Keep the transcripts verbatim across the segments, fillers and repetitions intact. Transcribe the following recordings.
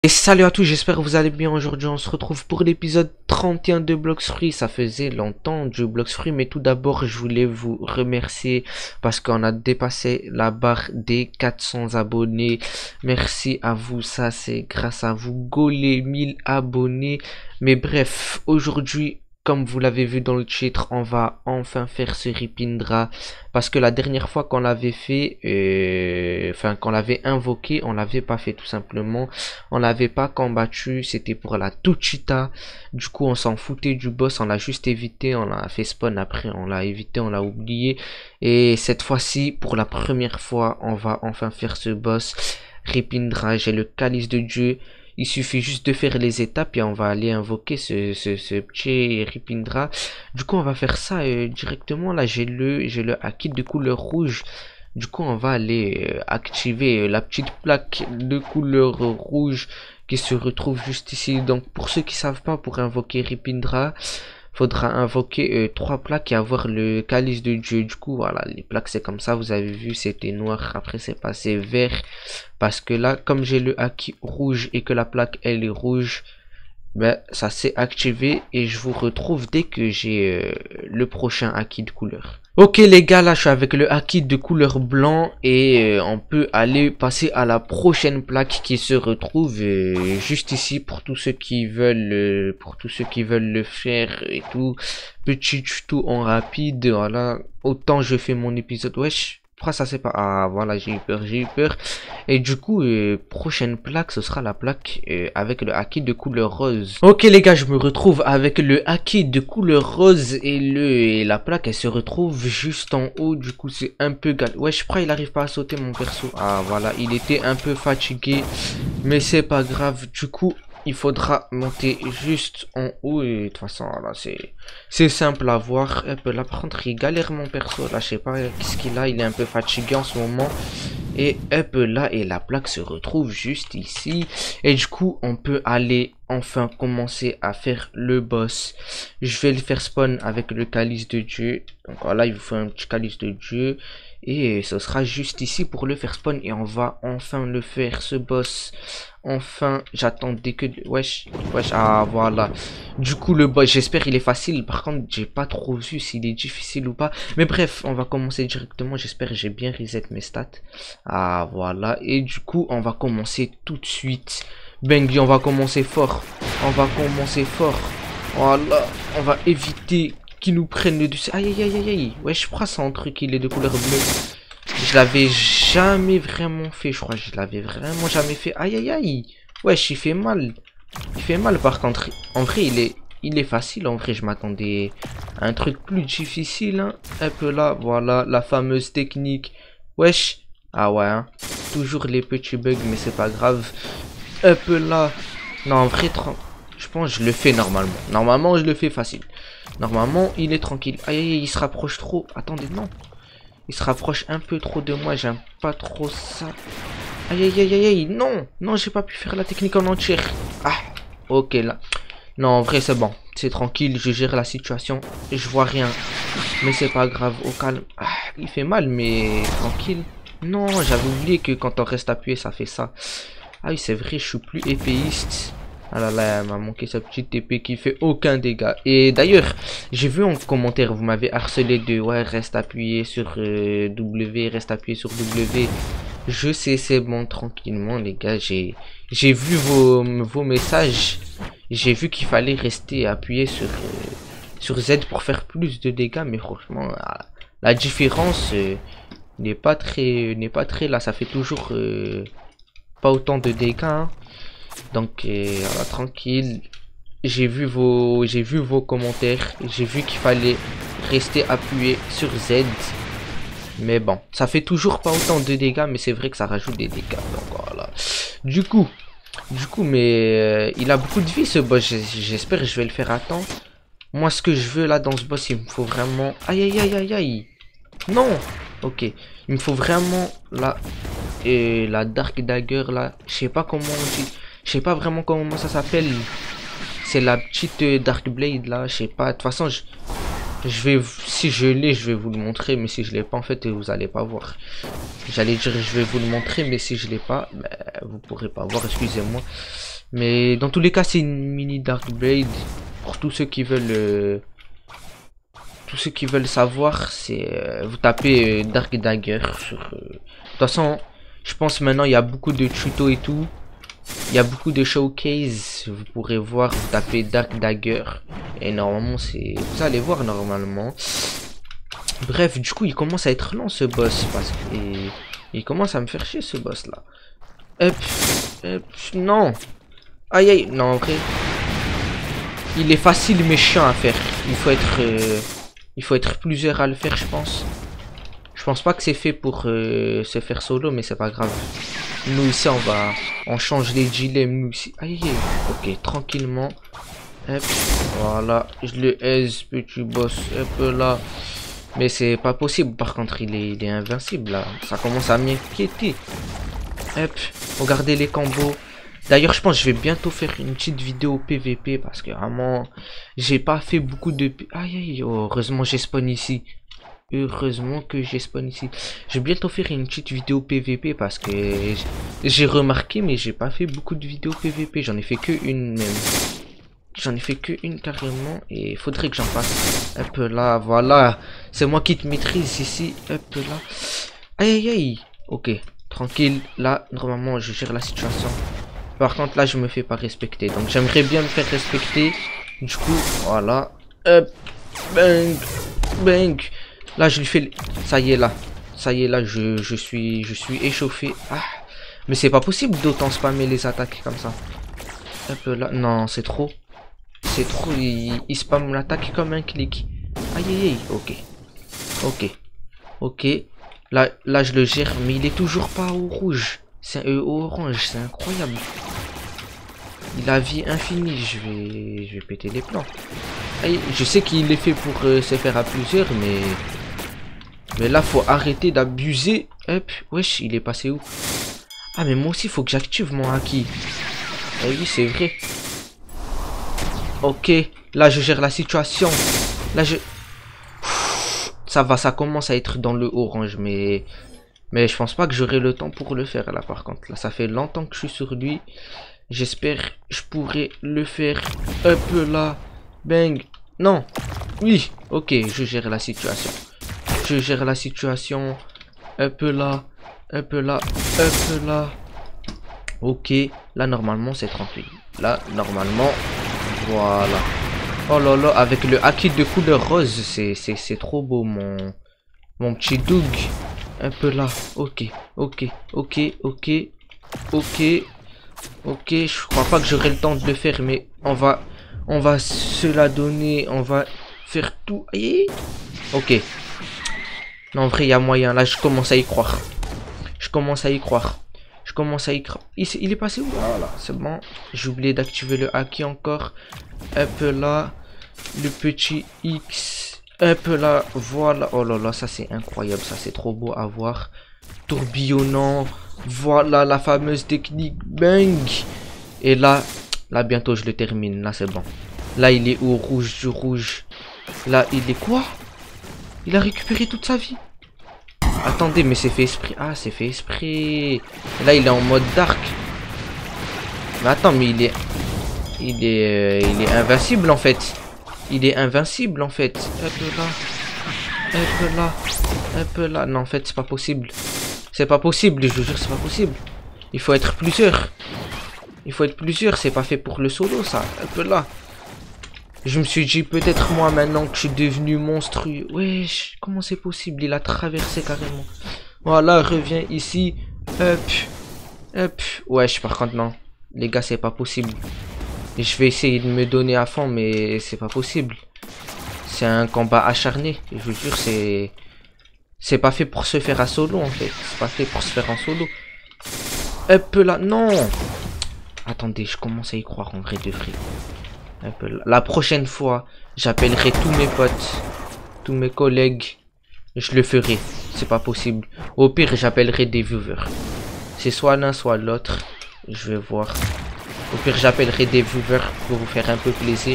Et salut à tous, j'espère que vous allez bien. Aujourd'hui on se retrouve pour l'épisode trente et un de Blox Fruits. Ça faisait longtemps du Blox Fruits, mais tout d'abord je voulais vous remercier parce qu'on a dépassé la barre des quatre cents abonnés. Merci à vous, ça c'est grâce à vous. Go les mille abonnés. Mais bref, aujourd'hui, comme vous l'avez vu dans le titre, on va enfin faire ce Ripindra. Parce que la dernière fois qu'on l'avait fait, euh, enfin qu'on l'avait invoqué, on l'avait pas fait tout simplement. On l'avait pas combattu, c'était pour la Tuchita. Du coup on s'en foutait du boss, on l'a juste évité, on l'a fait spawn après, on l'a évité, on l'a oublié. Et cette fois-ci, pour la première fois, on va enfin faire ce boss. Ripindra, j'ai le calice de Dieu. Il suffit juste de faire les étapes et on va aller invoquer ce, ce, ce petit Ripindra. Du coup, on va faire ça euh, directement. Là, j'ai le, j'ai le Haki de couleur rouge. Du coup, on va aller euh, activer euh, la petite plaque de couleur euh, rouge qui se retrouve juste ici. Donc, pour ceux qui savent pas, pour invoquer Ripindra, faudra invoquer euh, trois plaques et avoir le calice de Dieu. Du coup, voilà, les plaques c'est comme ça. Vous avez vu, c'était noir. Après, c'est passé vert. Parce que là, comme j'ai le Haki rouge et que la plaque elle est rouge, ben ça s'est activé et je vous retrouve dès que j'ai euh, le prochain Haki de couleur. Ok les gars, là je suis avec le Haki de couleur blanc et euh, on peut aller passer à la prochaine plaque qui se retrouve euh, juste ici pour tous ceux qui veulent euh, pour tous ceux qui veulent le faire et tout. Petit tuto en rapide, voilà. Autant je fais mon épisode, wesh. Pourquoi ça c'est pas... Ah voilà, j'ai eu peur, j'ai eu peur. Et du coup, euh, prochaine plaque, ce sera la plaque euh, avec le Haki de couleur rose. Ok les gars, je me retrouve avec le Haki de couleur rose et le et la plaque, elle se retrouve juste en haut. Du coup, c'est un peu gal. Ouais, je crois il arrive pas à sauter mon perso. Ah voilà, il était un peu fatigué, mais c'est pas grave. Du coup, il faudra monter juste en haut et de toute façon là c'est c'est simple à voir. Hop, là par contre il galère mon perso, là je sais pas qu'est-ce qu'il a, il est un peu fatigué en ce moment. Et hop là, et la plaque se retrouve juste ici. Et du coup on peut aller enfin commencer à faire le boss. Je vais le faire spawn avec le calice de Dieu. Donc voilà, il vous faut un petit calice de Dieu. Et ce sera juste ici pour le faire spawn. Et on va enfin le faire, ce boss. Enfin, j'attendais que... Wesh, wesh, ah voilà. Du coup, le boss, j'espère il est facile. Par contre, j'ai pas trop vu s'il est difficile ou pas. Mais bref, on va commencer directement. J'espère que j'ai bien reset mes stats. Ah voilà. Et du coup, on va commencer tout de suite. Bangui, on va commencer fort. On va commencer fort. Voilà. On va éviter qu'ils nous prennent le dessus. Aïe, aïe, aïe, aïe, aïe. Ouais, je crois que c'est un truc, il est de couleur bleue. Je l'avais jamais vraiment fait, je crois que je l'avais vraiment jamais fait. Aïe aïe aïe. Wesh, il fait mal. Il fait mal par contre. En vrai, il est il est facile. En vrai, je m'attendais à un truc plus difficile. Hein. Un peu là, voilà, la fameuse technique. Wesh. Ah ouais, hein. Toujours les petits bugs, mais c'est pas grave. Un peu là. Non, en vrai, je pense que je le fais normalement. Normalement, je le fais facile. Normalement, il est tranquille. Aïe aïe, il se rapproche trop. Attendez, non. Il se rapproche un peu trop de moi, j'aime pas trop ça. Aïe aïe aïe aïe aïe, non, non, j'ai pas pu faire la technique en entière. Ah, ok là. Non, en vrai c'est bon, c'est tranquille, je gère la situation. Je vois rien, mais c'est pas grave, au calme. Ah, il fait mal, mais tranquille. Non, j'avais oublié que quand on reste appuyé, ça fait ça. Ah oui, c'est vrai, je suis plus épéiste. Ah là là, elle m'a manqué sa petite épée qui fait aucun dégât. Et d'ailleurs, j'ai vu en commentaire, vous m'avez harcelé de ouais, reste appuyé sur euh, W, reste appuyé sur W. Je sais, c'est bon, tranquillement, les gars. J'ai j'ai vu vos, vos messages. J'ai vu qu'il fallait rester appuyé sur, euh, sur Z pour faire plus de dégâts. Mais franchement, la, la différence euh, n'est pas très n'est pas très là. Ça fait toujours euh, pas autant de dégâts. Hein. Donc euh, voilà, tranquille. J'ai vu vos j'ai vu vos commentaires. J'ai vu qu'il fallait rester appuyé sur Z. Mais bon, ça fait toujours pas autant de dégâts, mais c'est vrai que ça rajoute des dégâts. Donc voilà. Du coup, du coup, mais euh, il a beaucoup de vie ce boss. J'espère que je vais le faire à temps. Moi, ce que je veux là dans ce boss, il me faut vraiment. Aïe aïe aïe aïe aïe. Non. Ok. Il me faut vraiment la et la Dark Dagger là. Je sais pas comment on dit. Je sais pas vraiment comment ça s'appelle. C'est la petite euh, Dark Blade là. Je sais pas. De toute façon, je, je vais, si je l'ai, je vais vous le montrer. Mais si je l'ai pas, en fait, vous allez pas voir. J'allais dire, je vais vous le montrer, mais si je l'ai pas, bah, vous pourrez pas voir. Excusez-moi. Mais dans tous les cas, c'est une mini Dark Blade. Pour tous ceux qui veulent... Euh, tous ceux qui veulent savoir, c'est... Euh, vous tapez euh, Dark Dagger. Sur, euh... De toute façon, je pense maintenant, il y a beaucoup de tutos et tout. Il y a beaucoup de showcase. Vous pourrez voir, vous tapez Dark Dagger. Et normalement, c'est... Vous allez voir normalement. Bref, du coup, il commence à être lent ce boss. Parce que... Et... Il commence à me faire chier ce boss là. Hop, hop, non. Aïe aïe, non en vrai. Il est facile mais chiant à faire. Il faut être... Euh... Il faut être plusieurs à le faire, je pense. Je pense pas que c'est fait pour euh, se faire solo, mais c'est pas grave. Nous ici, on va... On change les gilets, nous ici. Aïe aïe, ok, tranquillement. Hop, voilà. Je le aise, petit boss. Hop là. Mais c'est pas possible, par contre, il est, il est invincible, là. Ça commence à m'inquiéter. Hop, regardez les combos. D'ailleurs, je pense que je vais bientôt faire une petite vidéo P V P, parce que vraiment, j'ai pas fait beaucoup de... Aïe, aïe, oh, heureusement, j'ai spawn ici. Heureusement que j'ai spawn ici. Je vais bientôt faire une petite vidéo P V P, parce que j'ai remarqué, mais j'ai pas fait beaucoup de vidéos P V P. J'en ai fait que une, même. J'en ai fait que une carrément et il faudrait que j'en fasse. Un peu là, voilà. C'est moi qui te maîtrise ici. Un peu là. Aïe aïe aïe. Ok, tranquille. Là, normalement, je gère la situation. Par contre, là, je me fais pas respecter. Donc, j'aimerais bien me faire respecter. Du coup, voilà. Hop. Bang. Bang. Là, je lui fais... Ça y est, là. Ça y est, là, je, je suis je suis échauffé. Ah. Mais c'est pas possible d'autant spammer les attaques comme ça. Un peu là. Non, c'est trop. C'est trop, il, il spam l'attaque comme un clic. Aïe aïe aïe, ok. Ok. Ok. Là, là je le gère, mais il est toujours pas au rouge. C'est un au orange, c'est incroyable. Il a vie infinie, je vais. Je vais péter les plans. Aïe, je sais qu'il est fait pour euh, se faire à plusieurs, mais. Mais là, faut arrêter d'abuser. Hop, wesh, il est passé où? Ah, mais moi aussi, faut que j'active mon haki. Ah oui, c'est vrai. Ok, là je gère la situation. Là je... Ça va, ça commence à être dans le orange, mais... Mais je pense pas que j'aurai le temps pour le faire là par contre. Là, ça fait longtemps que je suis sur lui. J'espère que je pourrai le faire. Un peu là. Bang. Non. Oui. Ok, je gère la situation. Je gère la situation. Un peu là. Un peu là. Un peu là. Ok. Là, normalement, c'est tranquille. Là, normalement... Voilà. Oh là là, avec le haki de couleur rose, c'est trop beau, mon, mon petit Doug. Un peu là. Ok, ok, ok, ok, ok, ok. Je crois pas que j'aurai le temps de le faire, mais on va, on va se la donner. On va faire tout. Aïe. Ok. Non, en vrai, il y a moyen. Là, je commence à y croire. Je commence à y croire. Je commence à y croire. Il, il est passé où? Voilà, c'est bon. J'ai oublié d'activer le haki encore. Un peu là. Le petit X. Un peu là. Voilà. Oh là là, ça c'est incroyable. Ça c'est trop beau à voir. Tourbillonnant. Voilà la fameuse technique. Bang. Et là, là bientôt je le termine. Là c'est bon. Là il est au rouge du rouge. Là il est quoi? Il a récupéré toute sa vie. Attendez, mais c'est fait esprit. Ah, c'est fait esprit. Là, il est en mode dark. Mais attends, mais il est... Il est... Euh, il est invincible, en fait. Il est invincible, en fait. Un peu là. Un peu là. Un peu là. Non, en fait, c'est pas possible. C'est pas possible, je vous jure, c'est pas possible. Il faut être plusieurs. Il faut être plusieurs. C'est pas fait pour le solo, ça. Un peu là. Je me suis dit, peut-être moi, maintenant que je suis devenu monstrueux. Wesh, comment c'est possible? Il a traversé carrément. Voilà, reviens ici. Hop. Hop. Wesh, par contre, non. Les gars, c'est pas possible. Et je vais essayer de me donner à fond, mais c'est pas possible. C'est un combat acharné. Je vous jure, c'est... C'est pas fait pour se faire à solo, en fait. C'est pas fait pour se faire en solo. Hop là. Non. Attendez, je commence à y croire, en vrai de vrai. Un peu là. La prochaine fois, j'appellerai tous mes potes, tous mes collègues. Je le ferai. C'est pas possible. Au pire, j'appellerai des viewers. C'est soit l'un, soit l'autre. Je vais voir. Au pire, j'appellerai des viewers pour vous faire un peu plaisir.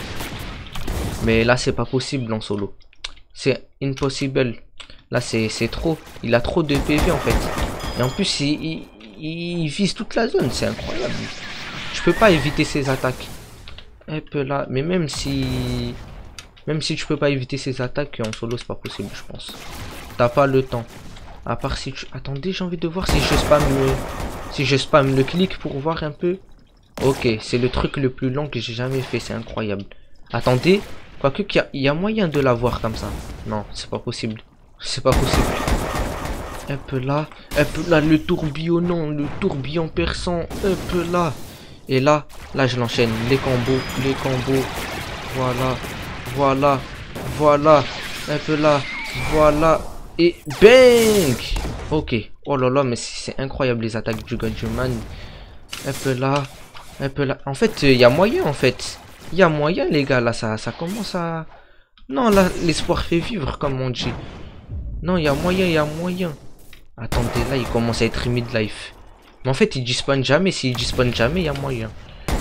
Mais là, c'est pas possible en solo. C'est impossible. Là, c'est trop. Il a trop de P V en fait. Et en plus, il, il, il vise toute la zone. C'est incroyable. Je peux pas éviter ses attaques. Hop là, mais même si... Même si tu peux pas éviter ses attaques, en solo, c'est pas possible, je pense. T'as pas le temps. À part si tu... Attendez, j'ai envie de voir si je spam le... Si je spam le clic pour voir un peu. Ok, c'est le truc le plus long que j'ai jamais fait, c'est incroyable. Attendez, quoique qu'il y a... il y a moyen de l'avoir comme ça. Non, c'est pas possible. C'est pas possible. Un peu là, un peu là, le tourbillonnant, le tourbillon perçant, un peu là. Et là, là je l'enchaîne, les combos, les combos. Voilà, voilà, voilà, un peu là, voilà. Et bang. Ok, oh là là, mais c'est incroyable les attaques du Godjuman. Un peu là, un peu là. En fait, il y a moyen en fait. Il y a moyen les gars, là ça, ça commence à... Non, là, l'espoir fait vivre comme on dit. Non, il y a moyen, il y a moyen. Attendez, là, il commence à être mid-life. Mais en fait, il despawn jamais. S'il despawn jamais, il y a moyen.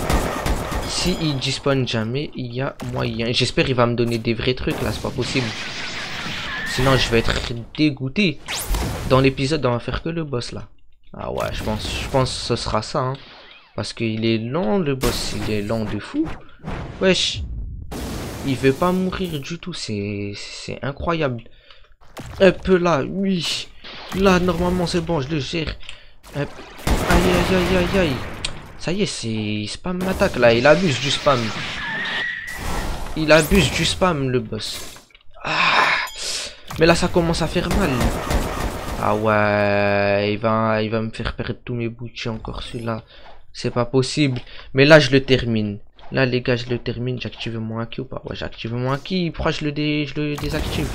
Si il despawn jamais, il y a moyen. J'espère qu'il va me donner des vrais trucs, là. C'est pas possible. Sinon, je vais être dégoûté. Dans l'épisode, on va faire que le boss, là. Ah ouais, je pense, je pense que ce sera ça, hein. Parce qu'il est lent, le boss. Il est lent de fou. Wesh. Il veut pas mourir du tout. C'est incroyable. Un peu là, oui. Là, normalement, c'est bon, je le gère. Hop. Aïe, aïe, aïe, aïe, aïe. Ça y est, c'est... Il spam m'attaque, là. Il abuse du spam. Il abuse du spam, le boss. Ah. Mais là, ça commence à faire mal. Ah ouais, il va, il va me faire perdre tous mes boutiers encore, celui-là. C'est pas possible. Mais là, je le termine. Là, les gars, je le termine. J'active mon acquis ou pas? Ouais, j'active mon acquis. Pourquoi je le, dé... je le désactive?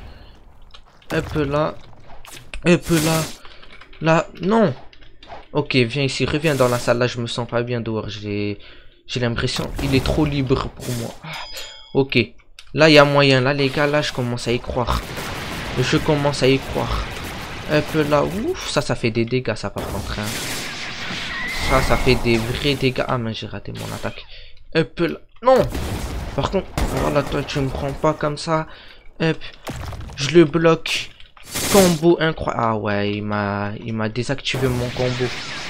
Un peu là. Un peu là. Là. Non. Ok, viens ici. Reviens dans la salle. Là, je me sens pas bien dehors. J'ai j'ai l'impression il est trop libre pour moi. Ok. Là, il y a moyen. Là, les gars, là, je commence à y croire. Je commence à y croire. Un peu là. Ouf. Ça, ça fait des dégâts, ça, par contre. Hein. Ça, ça fait des vrais dégâts. Ah, mais j'ai raté mon attaque. Un peu là. Non. Par contre, voilà, toi, tu me prends pas comme ça. Hop. Je le bloque. Combo incroyable. Ah ouais, il m'a il m'a désactivé mon combo.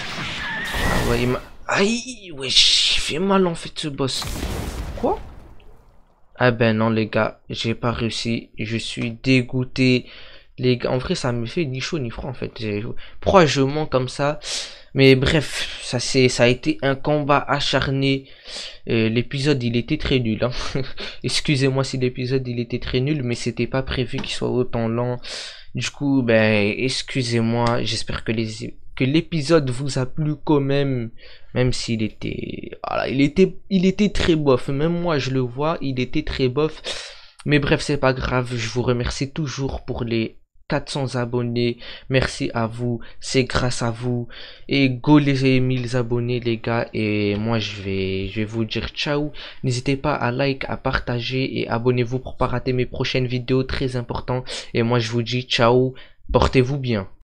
Ah ouais, il m'a... Aïe, ouais, il fait mal en fait ce boss. Quoi? Ah ben non les gars, j'ai pas réussi. Je suis dégoûté. Les gars, en vrai ça me fait ni chaud ni froid en fait. Pourquoi je mens comme ça? Mais bref, ça c'est ça a été un combat acharné. Euh, l'épisode il était très nul. Hein. Excusez-moi si l'épisode il était très nul, mais c'était pas prévu qu'il soit autant lent. Du coup, ben, excusez-moi. J'espère que les que l'épisode vous a plu quand même, même s'il était, voilà, il était, il était très bof. Même moi, je le vois, il était très bof. Mais bref, c'est pas grave. Je vous remercie toujours pour les quatre cents abonnés. Merci à vous. C'est grâce à vous. Et go les mille abonnés, les gars. Et moi, je vais, je vais vous dire ciao. N'hésitez pas à like, à partager et abonnez-vous pour pas rater mes prochaines vidéos très importantes. Et moi, je vous dis ciao. Portez-vous bien.